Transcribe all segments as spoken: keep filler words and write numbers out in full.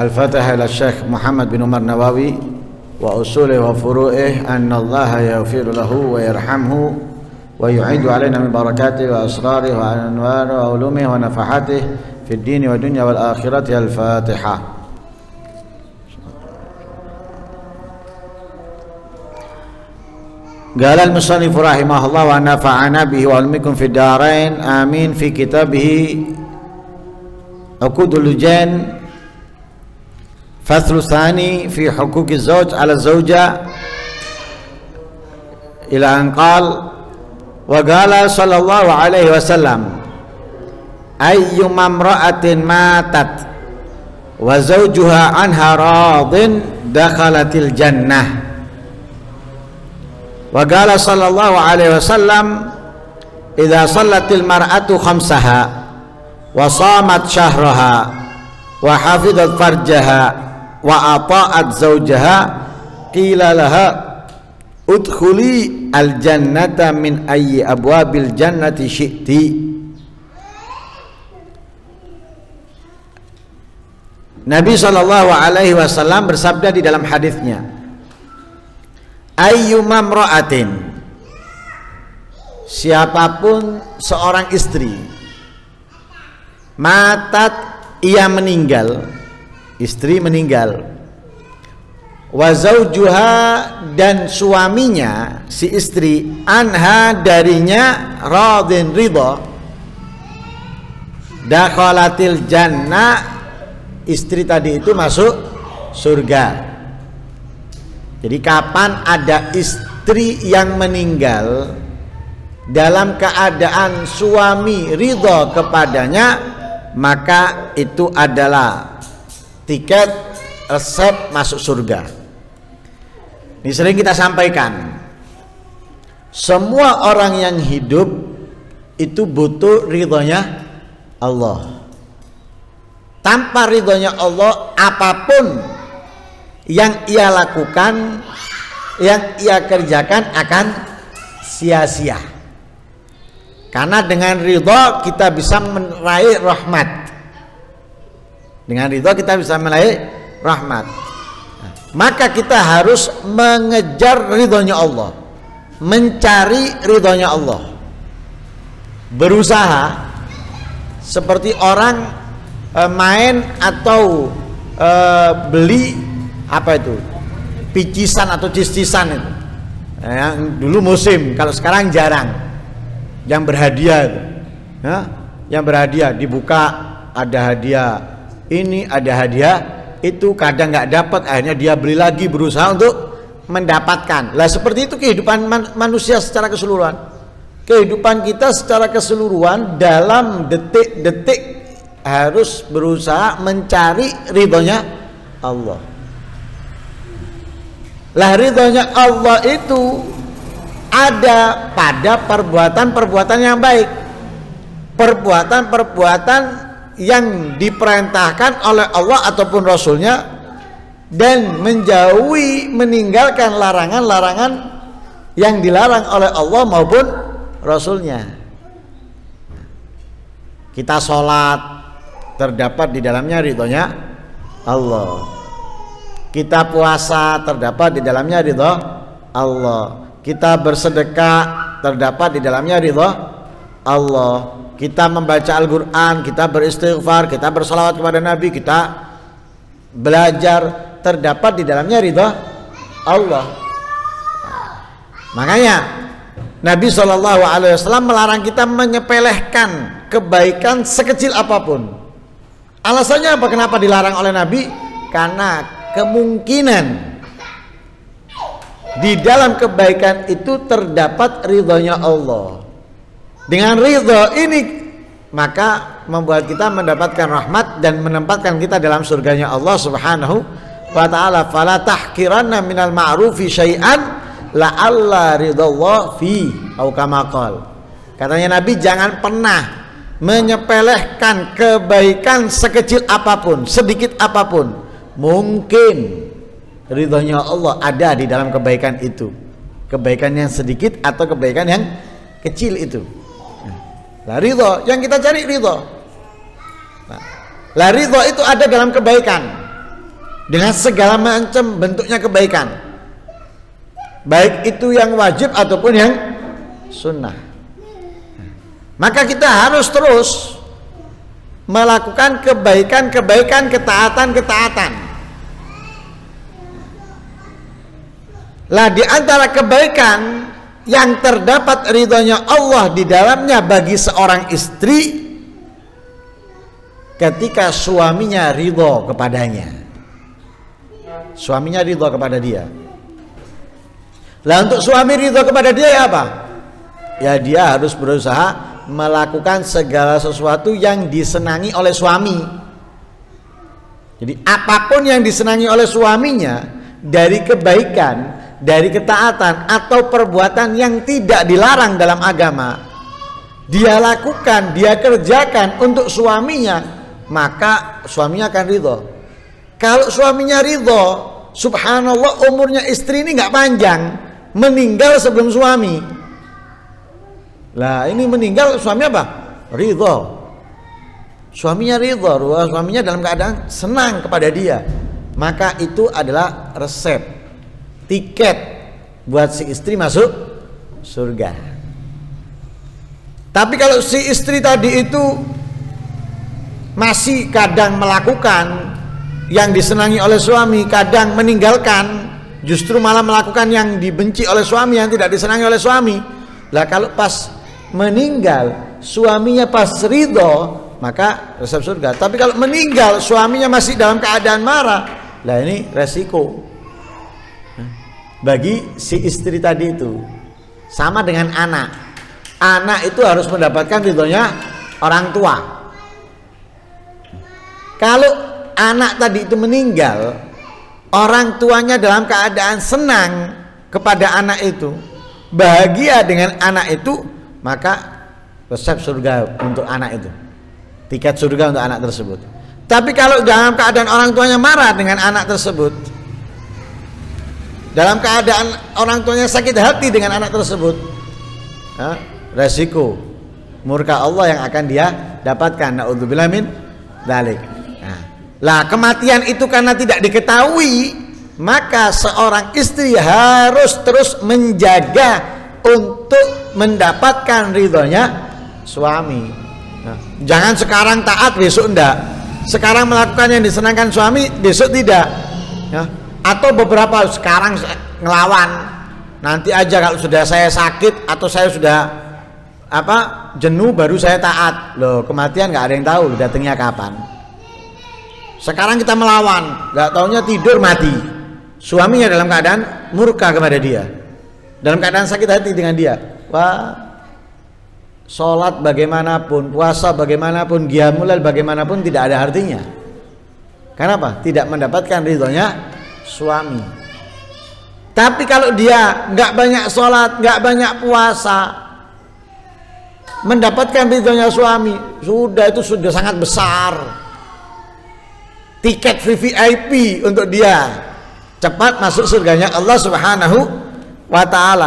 Al-Fatihah ila Syekh Muhammad bin Umar Nawawi wa usulih wa furu'ih anna Allah yaghfiru lahu wa yarhamhu wa yu'idu alaina min barakatihi wa asrarihi wa anwarihi wa ulumihi wa nafahatihi fid dini wa dunya wal akhirati. Al-Fatihah. Qala al-musannif rahimahullah wa nafa'ana bihi wa ilmikum fid darain amin fi kitabihi Uqudul Lujan Faslu Tsani fi huquqi zawj ala zawja ila an qala wa qala sallallahu alaihi wasallam ayyuma imra'atin matat wa zawjuha anha radin dakhalatil jannah. Wa qala sallallahu alaihi wasallam idza sallatil mar'atu khamsaha wa shamat syahraha wa hafizat farjaha wa ata'at zawjaha qila laha udkhuli al jannata min ayyi abwabil jannati syi'ti. Nabi sallallahu alaihi wasallam bersabda di dalam hadisnya, ayyuma imra'atin, siapapun seorang istri, matat, ia meninggal, istri meninggal, wa zawjuha, dan suaminya si istri, anha, darinya, radin, ridha, dakhalatil jannah, istri tadi itu masuk surga. Jadi kapan ada istri yang meninggal dalam keadaan suami ridha kepadanya, maka itu adalah tiket resep masuk surga. Ini sering kita sampaikan, semua orang yang hidup itu butuh ridhonya Allah. Tanpa ridhonya Allah, apapun yang ia lakukan, yang ia kerjakan akan sia-sia. Karena dengan ridho kita bisa meraih rahmat. Dengan ridho kita bisa meraih rahmat. Maka kita harus mengejar ridhonya Allah, mencari ridhonya Allah, berusaha seperti orang e, main atau e, beli apa itu picisan atau cis-cisan itu, yang dulu musim, kalau sekarang jarang, yang berhadiah itu, ya, yang berhadiah dibuka ada hadiah ini, ada hadiah itu, kadang nggak dapat, akhirnya dia beli lagi, berusaha untuk mendapatkan. Lah seperti itu kehidupan man manusia secara keseluruhan. Kehidupan kita secara keseluruhan dalam detik-detik harus berusaha mencari ridhonya Allah. Lah ridhonya Allah itu ada pada perbuatan-perbuatan yang baik, perbuatan-perbuatan yang diperintahkan oleh Allah ataupun Rasulnya, dan menjauhi, meninggalkan larangan-larangan yang dilarang oleh Allah maupun Rasulnya. Kita sholat terdapat di dalamnya ridhonya Allah. Kita puasa terdapat di dalamnya ridho Allah. Kita bersedekah terdapat di dalamnya ridho Allah. Kita membaca Al-Quran, kita beristighfar, kita bersalawat kepada Nabi, kita belajar, terdapat di dalamnya ridho Allah. Makanya Nabi shallallahu alaihi wasallam melarang kita menyepelehkan kebaikan sekecil apapun. Alasannya apa? Kenapa dilarang oleh Nabi? Karena kemungkinan di dalam kebaikan itu terdapat ridhonya Allah. Dengan ridho ini maka membuat kita mendapatkan rahmat dan menempatkan kita dalam surganya Allah Subhanahu wa ta'ala. Fala tahkiranna minal ma'rufi syai'an la'alla ridallah fi au kama qala. Katanya Nabi, jangan pernah menyepelehkan kebaikan sekecil apapun, sedikit apapun. Mungkin ridhonya Allah ada di dalam kebaikan itu, kebaikan yang sedikit atau kebaikan yang kecil itu. Lah ridho, yang kita cari ridho. Nah, lah ridho itu ada dalam kebaikan. dengan segala macam bentuknya kebaikan, baik itu yang wajib ataupun yang sunnah. Maka kita harus terus melakukan kebaikan-kebaikan, ketaatan-ketaatan. Lah di antara kebaikan yang terdapat ridhonya Allah di dalamnya bagi seorang istri ketika suaminya ridho kepadanya, suaminya ridho kepada dia. Lah untuk suami ridho kepada dia ya apa? Ya dia harus berusaha melakukan segala sesuatu yang disenangi oleh suami. Jadi apapun yang disenangi oleh suaminya dari kebaikan, dari ketaatan atau perbuatan yang tidak dilarang dalam agama, dia lakukan, dia kerjakan untuk suaminya, maka suaminya akan ridho. Kalau suaminya ridho, subhanallah, umurnya istri ini nggak panjang, meninggal sebelum suami. Lah ini meninggal suami apa? Ridho. Suaminya ridho, suaminya dalam keadaan senang kepada dia, maka itu adalah resep, tiket buat si istri masuk surga. Tapi kalau si istri tadi itu masih kadang melakukan yang disenangi oleh suami, kadang meninggalkan, justru malah melakukan yang dibenci oleh suami, yang tidak disenangi oleh suami. Lah kalau pas meninggal suaminya pas ridho, maka resep surga. Tapi kalau meninggal suaminya masih dalam keadaan marah, lah ini resiko bagi si istri tadi itu. Sama dengan anak, anak itu harus mendapatkan ridhonya orang tua. Kalau anak tadi itu meninggal, orang tuanya dalam keadaan senang kepada anak itu, bahagia dengan anak itu, maka resep surga untuk anak itu, tiket surga untuk anak tersebut. Tapi kalau dalam keadaan orang tuanya marah dengan anak tersebut, dalam keadaan orang tuanya sakit hati dengan anak tersebut, ya, resiko murka Allah yang akan dia dapatkan. Na'udzubillah min dzalik. Nah, lah kematian itu karena tidak diketahui, maka seorang istri harus terus menjaga untuk mendapatkan ridhonya suami. Nah, jangan sekarang taat besok enggak, sekarang melakukan yang disenangkan suami besok tidak, ya. Atau beberapa sekarang ngelawan, nanti aja kalau sudah saya sakit atau saya sudah apa jenuh baru saya taat. Loh, kematian nggak ada yang tahu datangnya kapan. Sekarang kita melawan, nggak taunya tidur mati, suaminya dalam keadaan murka kepada dia, dalam keadaan sakit hati dengan dia. Wah, sholat bagaimanapun, puasa bagaimanapun, qiyamul lail bagaimanapun tidak ada artinya. Kenapa? Tidak mendapatkan ridhonya suami. Tapi kalau dia nggak banyak sholat, nggak banyak puasa, mendapatkan ridhonya suami, sudah itu sudah sangat besar. Tiket V V I P untuk dia cepat masuk surganya Allah Subhanahu wa ta'ala.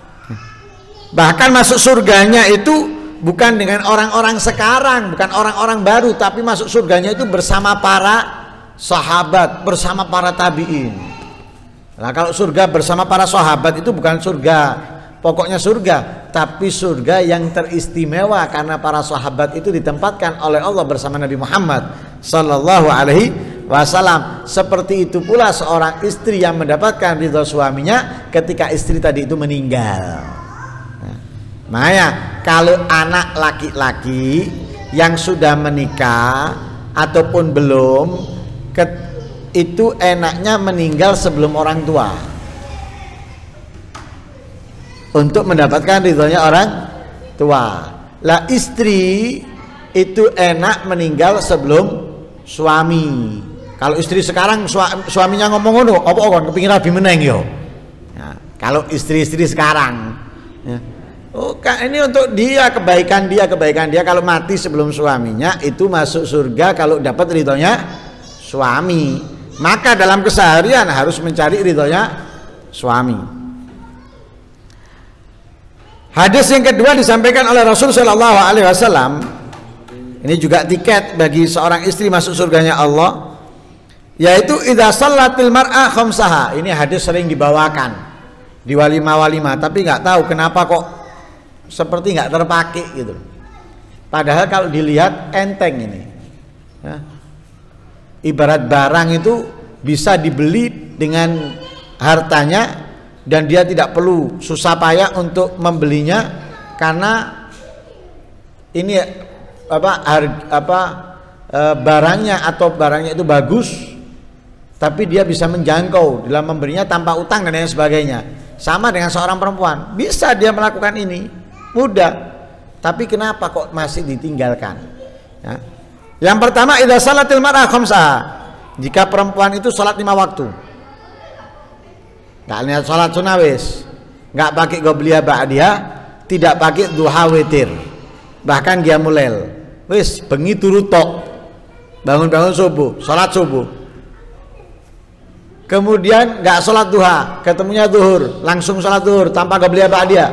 Bahkan masuk surganya itu bukan dengan orang-orang sekarang, bukan orang-orang baru, tapi masuk surganya itu bersama para sahabat, bersama para tabi'in. Nah kalau surga bersama para sahabat itu bukan surga pokoknya surga, tapi surga yang teristimewa karena para sahabat itu ditempatkan oleh Allah bersama Nabi Muhammad sallallahu alaihi wasallam. Seperti itu pula seorang istri yang mendapatkan ridho suaminya ketika istri tadi itu meninggal. Nah, makanya kalau anak laki-laki yang sudah menikah ataupun belum, itu enaknya meninggal sebelum orang tua untuk mendapatkan ridhonya orang tua. Lah istri itu enak meninggal sebelum suami. Kalau istri sekarang suaminya ngomong ngono, apa kon kepingin rabi meneng yo. Nah, kalau istri-istri sekarang, ya. Oh, ini untuk dia, kebaikan dia, kebaikan dia. Kalau mati sebelum suaminya itu masuk surga kalau dapat ridhonya suami. Maka dalam keseharian harus mencari ridhonya suami. Hadis yang kedua disampaikan oleh Rasul Shallallahu Alaihi Wasallam. Ini juga tiket bagi seorang istri masuk surganya Allah. yaitu idza shallatil mar'a khamsaha. Ini hadis sering dibawakan di walimah-walimah, tapi nggak tahu kenapa kok seperti nggak terpakai gitu. Padahal kalau dilihat enteng ini ya. Ibarat barang itu bisa dibeli dengan hartanya dan dia tidak perlu susah payah untuk membelinya, karena ini apa harga, apa e, barangnya atau barangnya itu bagus, tapi dia bisa menjangkau dalam memberinya tanpa utang dan lain sebagainya. Sama dengan seorang perempuan, bisa dia melakukan ini mudah, tapi kenapa kok masih ditinggalkan ya? Yang pertama, idza salatil mar'a khamsaha, jika perempuan itu sholat lima waktu, nggak niat sholat sunnah wis, nggak pakai qobliyah ba'diyah, tidak pakai duha witir, bahkan qiyamul lail, wis bengi turu tok, bangun-bangun subuh, sholat subuh, kemudian nggak sholat duha, ketemunya zuhur, langsung sholat zuhur tanpa qobliyah ba'diyah,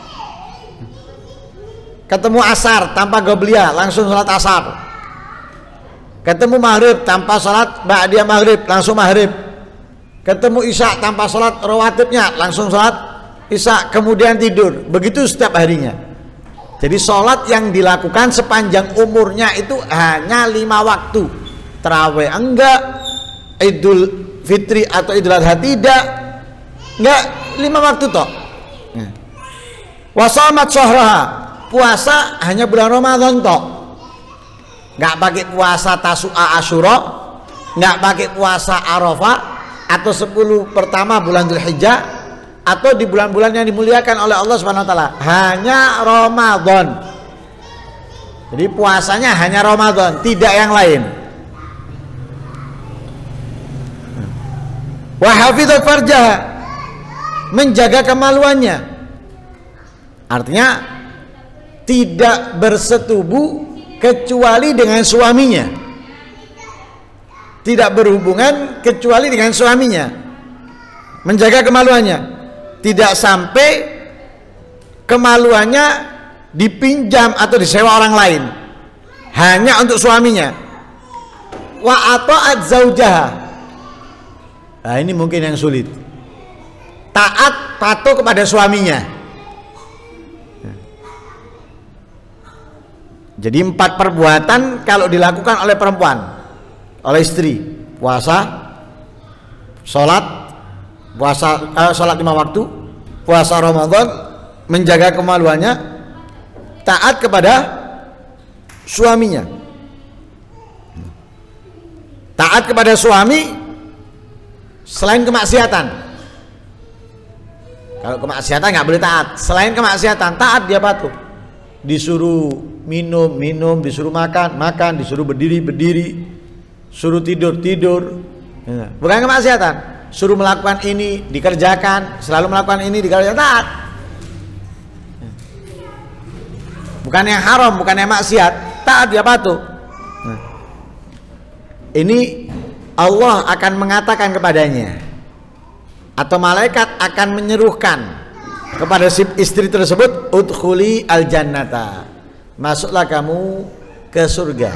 ketemu asar tanpa qobliyah, langsung sholat asar, ketemu maghrib tanpa sholat ba'diyah maghrib, langsung maghrib, ketemu isya tanpa sholat rawatibnya, langsung sholat isya, kemudian tidur. Begitu setiap harinya. Jadi sholat yang dilakukan sepanjang umurnya itu hanya lima waktu. Tarawih enggak, Idul Fitri atau Idul Adha tidak, enggak, lima waktu toh. Wasamat syahraha, puasa hanya bulan Ramadan toh. Nggak pakai puasa Tasu'a Asyura, nggak pakai puasa Arafah atau sepuluh pertama bulan Dzulhijjah, atau di bulan-bulan yang dimuliakan oleh Allah Subhanahu wa taala, hanya Ramadan. Jadi puasanya hanya Ramadan, tidak yang lain. Wa hafizat farjaha, menjaga kemaluannya. Artinya tidak bersetubuh kecuali dengan suaminya, tidak berhubungan kecuali dengan suaminya, menjaga kemaluannya, tidak sampai kemaluannya dipinjam atau disewa orang lain, hanya untuk suaminya. Wa ata'at zaujaha, nah ini mungkin yang sulit, taat patuh kepada suaminya. Jadi empat perbuatan kalau dilakukan oleh perempuan, oleh istri: puasa, sholat, puasa, eh, sholat lima waktu, puasa Ramadan, menjaga kemaluannya, taat kepada suaminya. Taat kepada suami selain kemaksiatan. Kalau kemaksiatan nggak boleh taat. Selain kemaksiatan, taat dia patuh. Disuruh minum, minum, disuruh makan, makan, disuruh berdiri, berdiri, suruh tidur, tidur. Bukan kemaksiatan. Suruh melakukan ini, dikerjakan, selalu melakukan ini, dikerjakan, taat. Bukan yang haram, bukan yang maksiat, taat dia patuh. Ini Allah akan mengatakan kepadanya, atau malaikat akan menyerukan kepada si istri tersebut, udkhuli al jannata, masuklah kamu ke surga.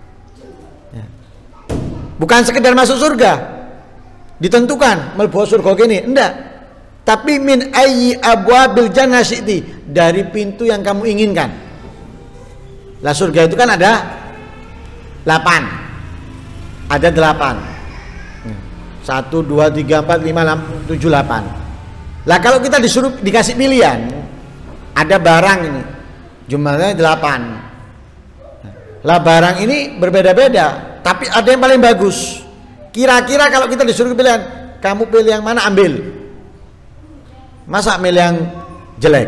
Bukan sekedar masuk surga, ditentukan mlebu surga gini, enggak, tapi min ayyi abwabil jannah syi'ti, dari pintu yang kamu inginkan. Lah surga itu kan ada delapan, ada delapan, satu, dua, tiga, empat, lima, enam, tujuh, delapan. Lah kalau kita disuruh dikasih pilihan, ada barang ini jumlahnya delapan. Lah barang ini berbeda-beda, tapi ada yang paling bagus. Kira-kira kalau kita disuruh pilihan, kamu pilih yang mana, ambil. Masa milih yang jelek?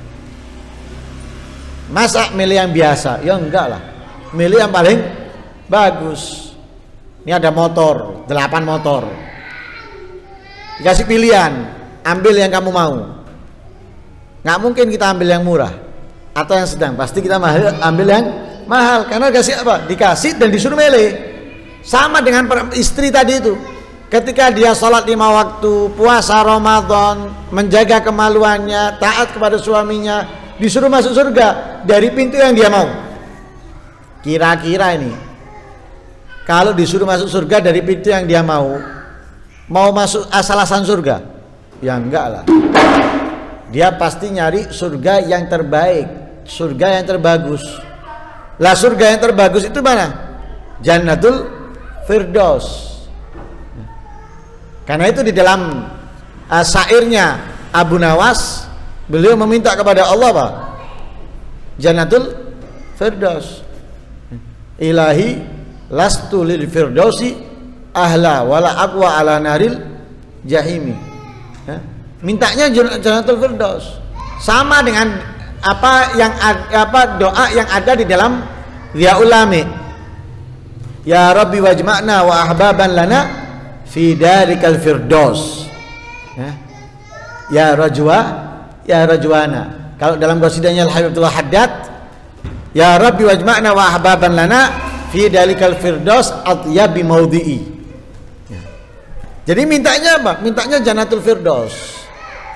Masa milih yang biasa? Ya enggak lah, milih yang paling bagus. Ini ada motor, delapan motor, dikasih pilihan, ambil yang kamu mau. Nggak mungkin kita ambil yang murah atau yang sedang, pasti kita mahal, ambil yang mahal, karena dikasih apa? Dikasih dan disuruh milih. Sama dengan istri tadi itu, ketika dia sholat lima waktu, puasa Ramadan, menjaga kemaluannya, taat kepada suaminya, disuruh masuk surga dari pintu yang dia mau. Kira-kira ini kalau disuruh masuk surga dari pintu yang dia mau, mau masuk asal-asalan surga? Ya enggak lah. Dia pasti nyari surga yang terbaik, surga yang terbagus. Lah surga yang terbagus itu mana? Jannatul Firdaus. Karena itu di dalam uh, syairnya Abu Nawas, beliau meminta kepada Allah apa? Jannatul Firdaus. Ilahi lastu lil firdausi ahla wala aqwa ala naril jahimi. Ya. Mintanya Jannatul Firdaus. Sama dengan apa yang apa doa yang ada di dalam Ziaul Lami. Ya Rabbi wajma'na wa ahbaban lana fi darikal firdaus. Ya. Ya rajwa ya rajwana. Kalau dalam qasidahnya Al-Habibullah Haddad, ya Rabbi wajma'na wa ahbaban lana fi dalikal firdaus atyabi maudhi'i. Ya. Jadi mintanya apa? Mintanya Jannatul Firdaus.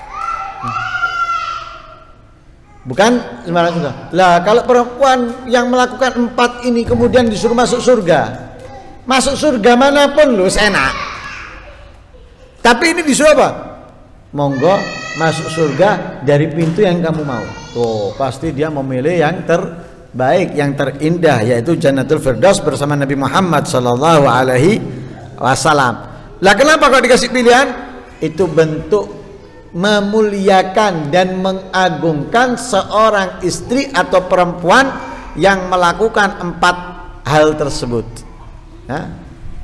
Bukan sembarang surga. Lah kalau perempuan yang melakukan empat ini kemudian disuruh masuk surga, masuk surga manapun lu enak. Tapi ini disuruh apa? Monggo masuk surga dari pintu yang kamu mau. Tuh pasti dia memilih yang terbaik, yang terindah, yaitu Jannatul Firdaus bersama Nabi Muhammad Sallallahu Alaihi Wasallam. Lah kenapa kalau dikasih pilihan? Itu bentuk memuliakan dan mengagungkan seorang istri atau perempuan yang melakukan empat hal tersebut. Ya.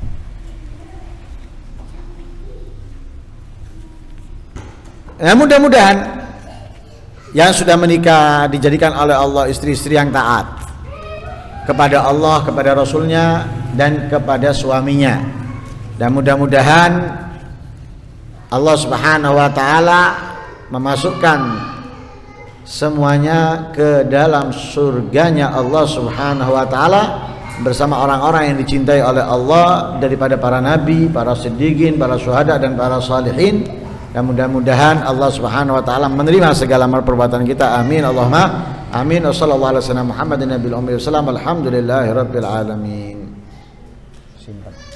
Nah, mudah-mudahan yang sudah menikah dijadikan oleh Allah istri-istri yang taat kepada Allah, kepada Rasulnya, dan kepada suaminya. Dan mudah-mudahan Allah Subhanahu wa Ta'ala memasukkan semuanya ke dalam surganya Allah Subhanahu wa Ta'ala bersama orang-orang yang dicintai oleh Allah daripada para nabi, para siddiqin, para syuhada, dan para salihin. Dan mudah-mudahan Allah Subhanahu wa Ta'ala menerima segala amal perbuatan kita. Amin Allahumma amin. Wassallallahu alaihi wasallam Muhammadin nabiyil ummi wasallam. Alhamdulillahirabbil alamin. Simpan.